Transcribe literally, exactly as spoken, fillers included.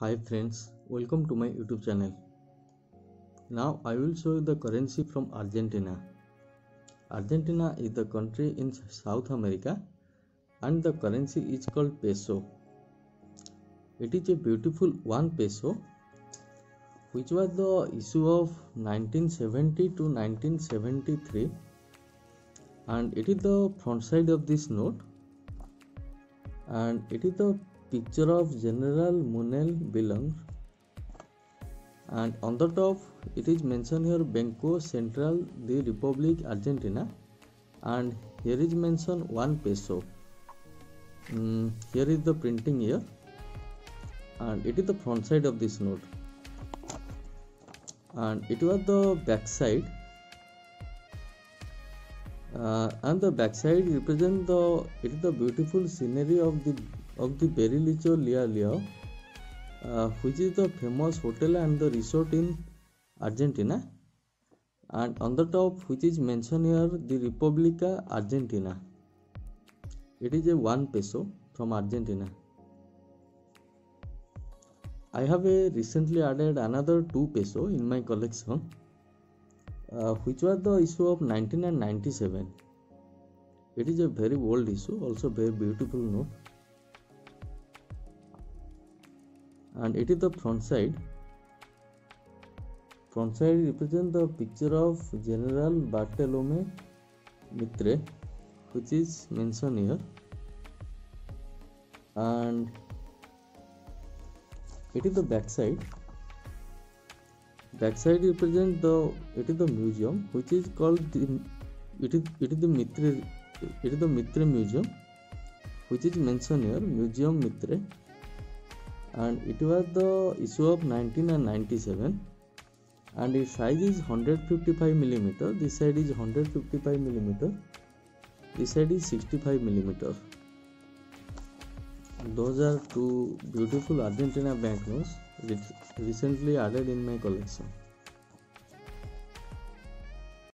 Hi friends, welcome to my YouTube channel. Now I will show you the currency from Argentina. Argentina is the country in South America and the currency is called peso. It is a beautiful one peso which was the issue of nineteen seventy to nineteen seventy-three, and it is the front side of this note, and it is the picture of General Manuel Belgrano, and on the top it is mentioned here Banco Central de Republic Argentina, and here is mentioned one peso. Mm, here is the printing here, and it is the front side of this note, and it was the back side, uh, and the back side represent the it is the beautiful scenery of the of the Barrilito Leão, uh, which is the famous hotel and the resort in Argentina, and on the top which is mentioned here the República Argentina. It is a one peso from Argentina. I have a recently added another two peso in my collection, uh, which was the issue of nineteen ninety-seven. It is a very old issue, also very beautiful note, and it is the front side. Front side represent the picture of General Bartolomé Mitre, which is mentioned here, and it is the back side. Back side represent the it is the museum which is called the it is it is the Mitre it is the Mitre Museum, which is mentioned here Museum Mitre, and it was the issue of nineteen ninety-seven, and its size is one hundred fifty-five millimeter. This side is one hundred fifty-five millimeter. This side is sixty-five millimeter. Those are two beautiful Argentina banknotes recently added in my collection.